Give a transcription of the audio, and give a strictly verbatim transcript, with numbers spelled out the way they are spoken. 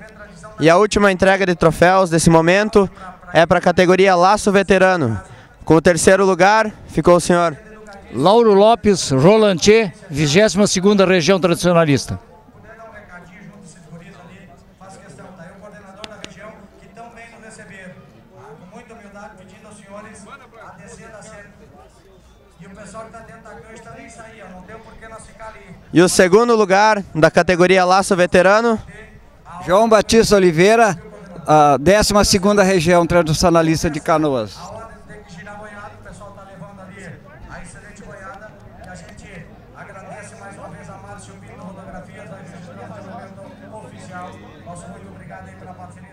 E a última entrega de troféus desse momento é para a categoria Laço Veterano. Com o terceiro lugar ficou o senhor Lauro Lopes Rolantier, vigésima segunda Região Tradicionalista. E o segundo lugar da categoria Laço Veterano, João Batista Oliveira, a décima segunda Região Tradicionalista de Canoas. Nosso muito obrigado aí pela participação.